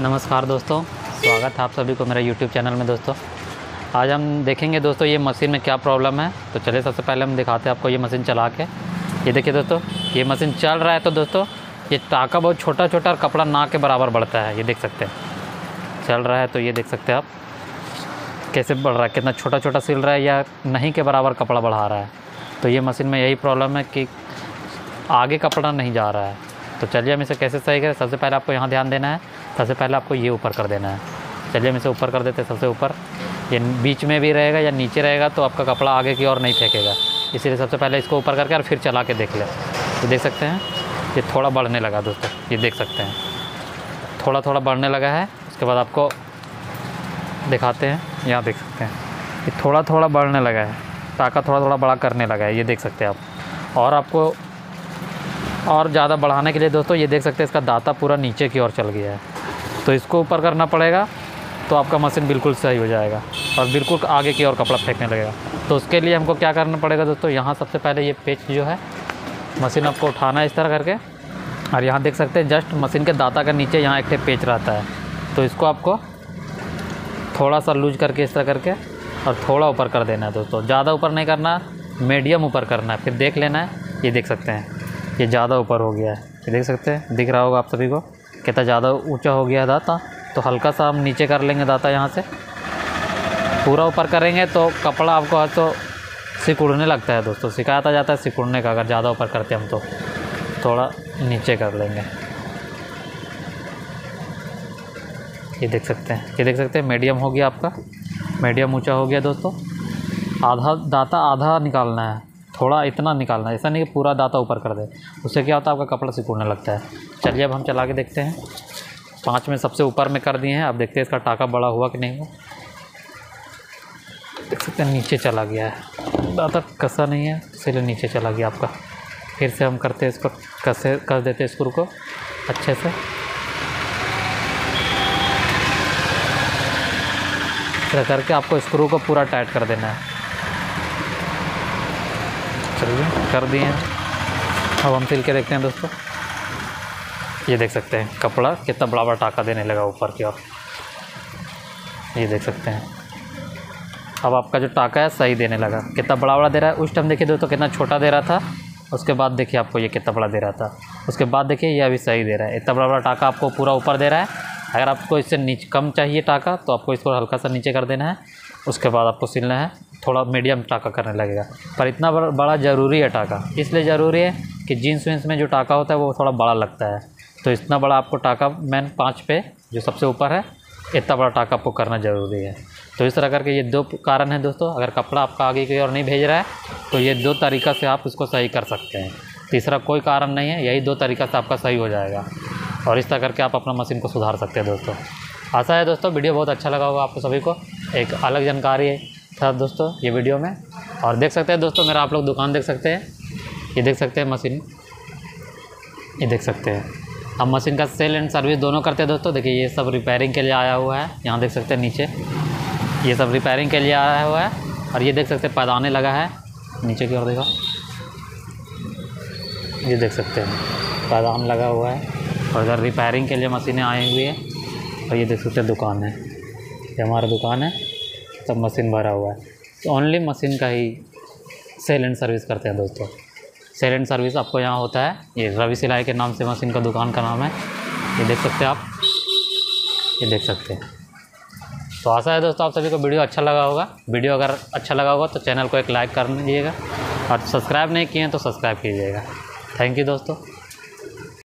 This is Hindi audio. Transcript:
नमस्कार दोस्तों, स्वागत है आप सभी को मेरा यूट्यूब चैनल में। दोस्तों आज हम देखेंगे दोस्तों ये मशीन में क्या प्रॉब्लम है। तो चलिए सबसे पहले हम दिखाते हैं आपको ये मशीन चला के। ये देखिए दोस्तों, ये मशीन चल रहा है तो दोस्तों ये टाका बहुत छोटा छोटा और कपड़ा ना के बराबर बढ़ता है। ये देख सकते हैं चल रहा है, तो ये देख सकते हैं आप कैसे बढ़ रहा है, कितना छोटा छोटा सिल रहा है या नहीं के बराबर कपड़ा बढ़ा रहा है। तो ये मशीन में यही प्रॉब्लम है कि आगे कपड़ा नहीं जा रहा है। तो चलिए हम इसे कैसे सही करें। सबसे पहले आपको यहाँ ध्यान देना है, सबसे पहले आपको ये ऊपर कर देना है। चलिए हम इसे ऊपर कर देते हैं सबसे ऊपर। ये बीच में भी रहेगा या नीचे रहेगा तो आपका कपड़ा आगे की ओर नहीं फेंकेगा, इसीलिए सबसे पहले इसको ऊपर करके और फिर चला के देख लें। तो देख सकते हैं ये थोड़ा बढ़ने लगा दोस्तों, ये देख सकते हैं थोड़ा थोड़ा बढ़ने लगा है। उसके बाद आपको दिखाते हैं, यहाँ देख सकते हैं ये थोड़ा थोड़ा बढ़ने लगा है, टाका थोड़ा थोड़ा बड़ा करने लगा है। ये देख सकते हैं आप। और आपको और ज़्यादा बढ़ाने के लिए दोस्तों ये देख सकते हैं इसका दाता पूरा नीचे की ओर चल गया है, तो इसको ऊपर करना पड़ेगा तो आपका मशीन बिल्कुल सही हो जाएगा और बिल्कुल आगे की ओर कपड़ा फेंकने लगेगा। तो उसके लिए हमको क्या करना पड़ेगा दोस्तों, यहाँ सबसे पहले ये पेच जो है मशीन आपको उठाना है इस तरह करके, और यहाँ देख सकते हैं जस्ट मशीन के दाता का नीचे यहाँ एक पेच रहता है, तो इसको आपको थोड़ा सा लूज करके इस तरह करके और थोड़ा ऊपर कर देना है दोस्तों। ज़्यादा ऊपर नहीं करना, मीडियम ऊपर करना है, फिर देख लेना है। ये देख सकते हैं ये ज़्यादा ऊपर हो गया है, ये देख सकते हैं, दिख रहा होगा आप सभी को कितना ज़्यादा ऊंचा हो गया है दाता। तो हल्का सा हम नीचे कर लेंगे दाता, यहाँ से पूरा ऊपर करेंगे तो कपड़ा आपको तो सिकुड़ने लगता है दोस्तों, सिखाया जाता है सिकुड़ने का। अगर ज़्यादा ऊपर करते हम तो थोड़ा नीचे कर लेंगे। ये देख सकते हैं, ये देख सकते हैं मीडियम हो गया आपका, मीडियम ऊंचा हो गया दोस्तों। आधा दाता आधा निकालना है, थोड़ा इतना निकालना है, ऐसा नहीं कि पूरा दाता ऊपर कर दे, उससे क्या होता है आपका कपड़ा सिकुड़ने लगता है। चलिए अब हम चला के देखते हैं। 5 में सबसे ऊपर में कर दिए हैं, अब देखते हैं इसका टाका बड़ा हुआ कि नहीं हुआ। देख सकते हैं नीचे चला गया है, दाता कसा नहीं है इसलिए नीचे चला गया आपका। फिर से हम करते हैं इसको, कसे कर देते हैं स्क्रू को अच्छे से। फिर करके आपको स्क्रू को पूरा टाइट कर देना है। चलिए कर दिए हैं, अब हम सिल के देखते हैं दोस्तों। ये देख सकते हैं कपड़ा कितना बड़ा बड़ा टाका देने लगा ऊपर की ओर, ये देख सकते हैं। अब आपका जो टाका है सही देने लगा, कितना बड़ा बड़ा दे रहा है। उस टाइम देखिए दोस्तों कितना छोटा दे रहा था, उसके बाद देखिए आपको ये कितना बड़ा दे रहा था, उसके बाद देखिए ये अभी सही दे रहा है। इतना बड़ा बड़ा टाका आपको पूरा ऊपर दे रहा है। अगर आपको इससे नीचे कम चाहिए टाका तो आपको इसको हल्का सा नीचे कर देना है, उसके बाद आपको सिलना है, थोड़ा मीडियम टाका करने लगेगा। पर इतना बड़ा ज़रूरी है टाका, इसलिए ज़रूरी है कि जीन्स वीन्स में जो टाका होता है वो थोड़ा बड़ा लगता है, तो इतना बड़ा आपको टाका मेन 5 पे जो सबसे ऊपर है इतना बड़ा टाका आपको करना ज़रूरी है। तो इस तरह करके ये 2 कारण हैं दोस्तों। अगर कपड़ा आपका आगे की ओर नहीं भेज रहा है तो ये 2 तरीक़ा से आप इसको सही कर सकते हैं, तीसरा कोई कारण नहीं है, यही 2 तरीक़ा से आपका सही हो जाएगा और इस तरह करके आप अपना मशीन को सुधार सकते हैं दोस्तों। आशा है दोस्तों वीडियो बहुत अच्छा लगा होगा आपको सभी को, एक अलग जानकारी था दोस्तों ये वीडियो में। और देख सकते हैं दोस्तों मेरा आप लोग दुकान देख सकते हैं, ये देख सकते हैं मशीन, ये देख सकते हैं। हम मशीन का सेल एंड सर्विस दोनों करते हैं दोस्तों। देखिए ये सब रिपेयरिंग के लिए आया हुआ है, यहाँ देख सकते हैं नीचे ये सब रिपेयरिंग के लिए आया हुआ है। और ये देख सकते हैं पैदाने लगा है नीचे की ओर, देखो ये देख सकते हैं पैदान लगा हुआ है। और इधर रिपेयरिंग के लिए मशीनें आई हुई है। और ये देख सकते हैं दुकान है, ये हमारा दुकान है, सब मशीन भरा हुआ है। तो ओनली मशीन का ही सेल एंड सर्विस करते हैं दोस्तों। सेल एंड सर्विस आपको यहाँ होता है, ये रवि सिलाई के नाम से मशीन का दुकान का नाम है, ये देख सकते हैं आप, ये देख सकते हैं। तो आशा है दोस्तों आप सभी को वीडियो अच्छा लगा होगा। वीडियो अगर अच्छा लगा होगा तो चैनल को एक लाइक कर दीजिएगा और सब्सक्राइब नहीं किए हैं तो सब्सक्राइब कीजिएगा। थैंक यू दोस्तों।